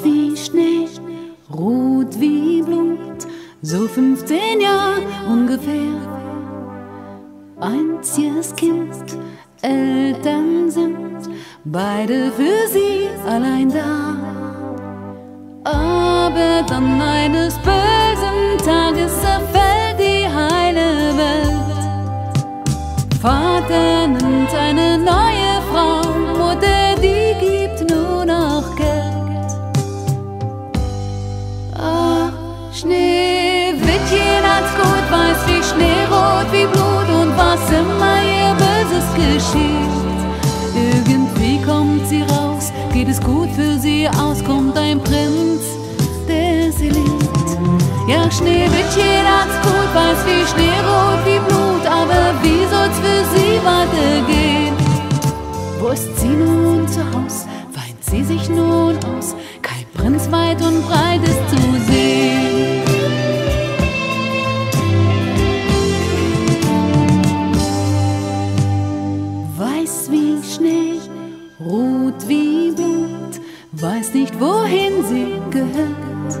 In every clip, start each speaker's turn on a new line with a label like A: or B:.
A: wie Schnee, rot wie Blut, so 15 Jahre ungefähr. Einziges Kind, Eltern sind beide für sie allein da. Aber dann eines bösen Tages zerfällt die heile Welt. Vater nimmt eine neue Frau, Mutter, die gibt nur noch Geld. Ach, Schneewittchen hat's gut, weiß wie Schnee, rot wie Blut und was immer ihr Böses geschieht. Irgendwie kommt sie raus, geht es gut für sie aus, kommt ein Prinz, der sie liebt. Ja, Schneewittchen hat's gut, weiß wie Schnee, rot wie Blut, aber wie soll's für sie weitergehen? Wo ist sie nun zu Haus? Weint sie sich nun aus? Kein Prinz weit und breit ist zu sehen. Weiß wie Schnee, rot wie Blut, weiß nicht, wohin sie gehört.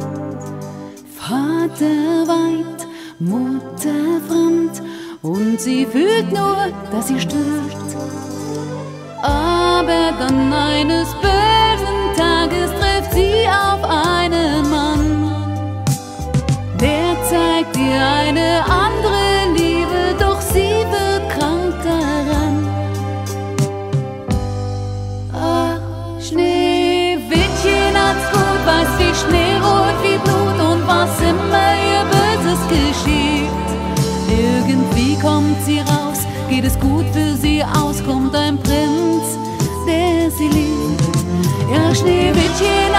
A: Vater weint, Mutter fremd und sie fühlt nur, dass sie stört. Aber dann eines bösen Tages trifft sie auf einen Mann. Der zeigt ihr eine andere Liebe, doch sie wird krank daran. Ach, Schneewittchen hat's gut, weiß wie Schnee, rot wie Blut und was immer ihr Böses geschieht. Irgendwie kommt sie raus, geht es gut für sie aus, kommt ein Prinz, der sie liebt. Ja, Schneewittchen